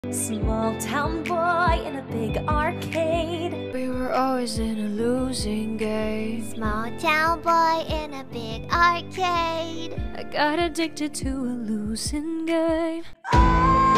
Small town boy in a big arcade. We were always in a losing game. Small town boy in a big arcade. I got addicted to a losing game. Oh!